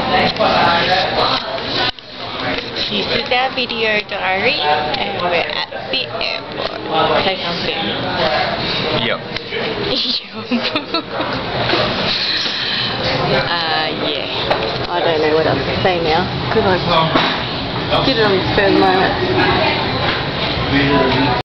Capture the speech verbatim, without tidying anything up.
This is our video diary and we're at the airport. Say something. Yep. uh, yeah. I don't know what else to say now because I did it on the spur of the moment.